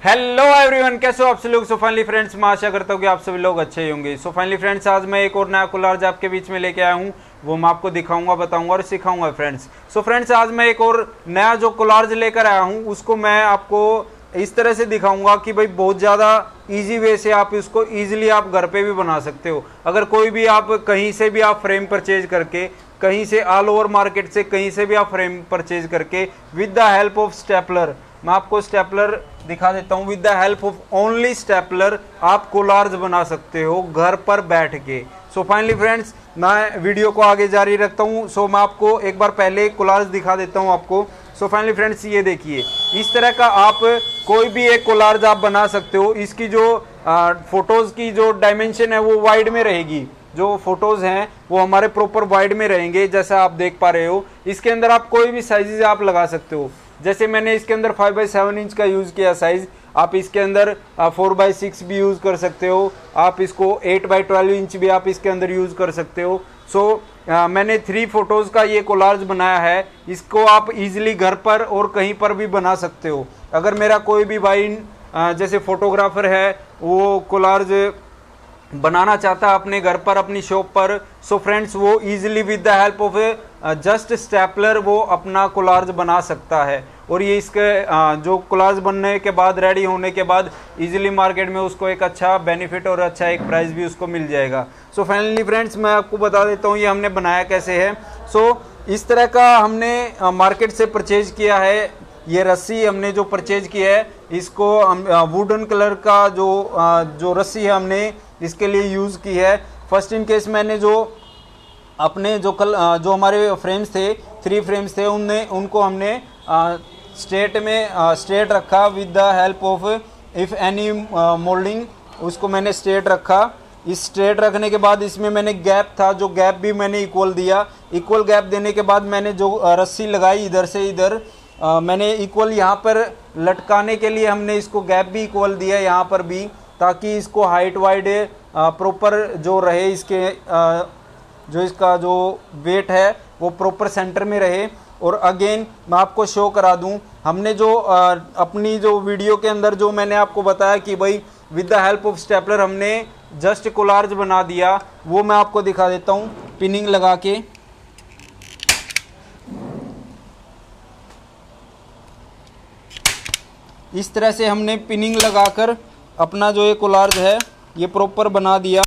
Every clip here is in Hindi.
हेलो एवरीवन, कैसे हो आप सभी लोग। सो फाइनली फ्रेंड्स, मैं आशा करता हूँ कि आप सभी लोग अच्छे ही होंगे। सो फाइनली फ्रेंड्स, आज मैं एक और नया कोलाज आपके बीच में लेके आया हूँ। वो मैं आपको दिखाऊंगा, बताऊंगा और सिखाऊंगा फ्रेंड्स। सो फ्रेंड्स, आज मैं एक और नया जो कोलाज लेकर आया हूँ उसको मैं आपको इस तरह से दिखाऊंगा कि भाई बहुत ज़्यादा इजी वे से आप इसको इजीली आप घर पे भी बना सकते हो। अगर कोई भी आप कहीं से भी आप फ्रेम परचेज करके, कहीं से ऑल ओवर मार्केट से कहीं से भी आप फ्रेम परचेज करके with the help of stapler, मैं आपको स्टेपलर दिखा देता हूँ। With the help of only stapler आप कोलार्स बना सकते हो घर पर बैठ के। सो फाइनली फ्रेंड्स, मैं वीडियो को आगे जारी रखता हूँ। सो मैं आपको एक बार पहले कोलार्स दिखा देता हूँ आपको। सो फाइनली फ्रेंड्स, ये देखिए, इस तरह का आप कोई भी एक कोलार्स आप बना सकते हो। इसकी जो फोटोज़ की जो डायमेंशन है वो वाइड में रहेगी। जो फोटोज़ हैं वो हमारे प्रॉपर वाइड में रहेंगे, जैसा आप देख पा रहे हो। इसके अंदर आप कोई भी साइजेज आप लगा सकते हो। जैसे मैंने इसके अंदर 5x7 इंच का यूज़ किया साइज़, आप इसके अंदर 4x6 भी यूज़ कर सकते हो। आप इसको 8x12 इंच भी आप इसके अंदर यूज़ कर सकते हो। सो मैंने 3 फोटोज़ का ये कोलाज बनाया है। इसको आप इजीली घर पर और कहीं पर भी बना सकते हो। अगर मेरा कोई भी भाई जैसे फोटोग्राफर है, वो कोलाज बनाना चाहता है अपने घर पर, अपनी शॉप पर, सो फ्रेंड्स वो easily with the help of just stapler वो अपना कोलाज बना सकता है। और ये इसके जो कोलाज बनने के बाद, रेडी होने के बाद, इजीली मार्केट में उसको एक अच्छा बेनिफिट और अच्छा एक प्राइस भी उसको मिल जाएगा। सो फाइनली फ्रेंड्स, मैं आपको बता देता हूँ ये हमने बनाया कैसे है। सो इस तरह का हमने मार्केट से परचेज किया है। ये रस्सी हमने जो परचेज की है, इसको हम वुडन कलर का जो रस्सी है हमने इसके लिए यूज़ की है। फर्स्ट इन केस मैंने जो अपने जो हमारे फ्रेम्स थे, 3 फ्रेम्स थे, उनको हमने स्ट्रेट रखा with the help of if any moulding, उसको मैंने स्ट्रेट रखा। इस स्ट्रेट रखने के बाद इसमें मैंने गैप था, जो गैप भी मैंने इक्वल दिया। इक्वल गैप देने के बाद मैंने जो रस्सी लगाई इधर से इधर, मैंने इक्वल यहाँ पर लटकाने के लिए हमने इसको गैप भी इक्वल दिया यहाँ पर भी, ताकि इसको हाइट वाइड प्रॉपर जो रहे, इसके जो इसका जो वेट है वो प्रॉपर सेंटर में रहे। और अगेन मैं आपको शो करा दूं, हमने जो अपनी जो वीडियो के अंदर जो मैंने आपको बताया कि भाई with the help of stapler हमने जस्ट कोलार्ज बना दिया, वो मैं आपको दिखा देता हूं पिनिंग लगा के। इस तरह से हमने पिनिंग लगाकर अपना जो ये कोलार्ज है ये प्रॉपर बना दिया।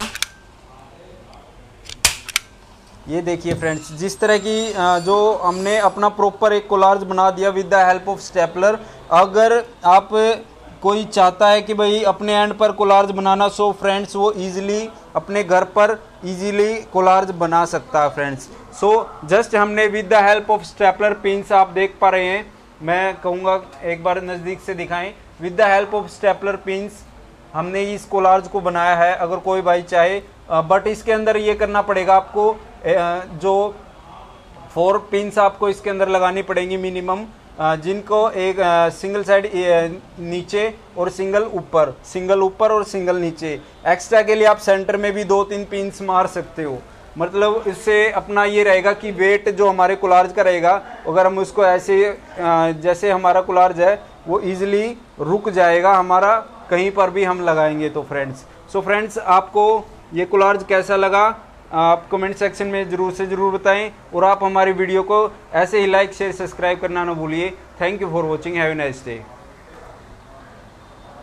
ये देखिए फ्रेंड्स, जिस तरह की जो हमने अपना प्रॉपर एक कोलार्ज बना दिया with the help of stapler. अगर आप कोई चाहता है कि भाई अपने एंड पर कोलार्ज बनाना, सो फ्रेंड्स वो इजीली अपने घर पर इजीली कोलार्ज बना सकता है फ्रेंड्स। सो जस्ट हमने with the help of stapler pins, आप देख पा रहे हैं, मैं कहूँगा एक बार नज़दीक से दिखाएं। With the help of stapler pins हमने इस कोलार्ज को बनाया है। अगर कोई भाई चाहे, बट इसके अंदर ये करना पड़ेगा आपको, जो 4 पिन्स आपको इसके अंदर लगानी पड़ेंगी मिनिमम, जिनको एक सिंगल साइड नीचे और सिंगल ऊपर और सिंगल नीचे। एक्स्ट्रा के लिए आप सेंटर में भी 2-3 पिन्स मार सकते हो। मतलब इससे अपना ये रहेगा कि वेट जो हमारे कोलार्ज का रहेगा, अगर हम उसको ऐसे जैसे हमारा कोलार्ज है वो इजीली रुक जाएगा हमारा, कहीं पर भी हम लगाएंगे तो फ्रेंड्स। सो फ्रेंड्स, आपको ये कोलार्ज कैसा लगा आप कमेंट सेक्शन में ज़रूर से ज़रूर बताएं। और आप हमारी वीडियो को ऐसे ही लाइक शेयर सब्सक्राइब करना ना भूलिए। Thank you for watching, have a nice day.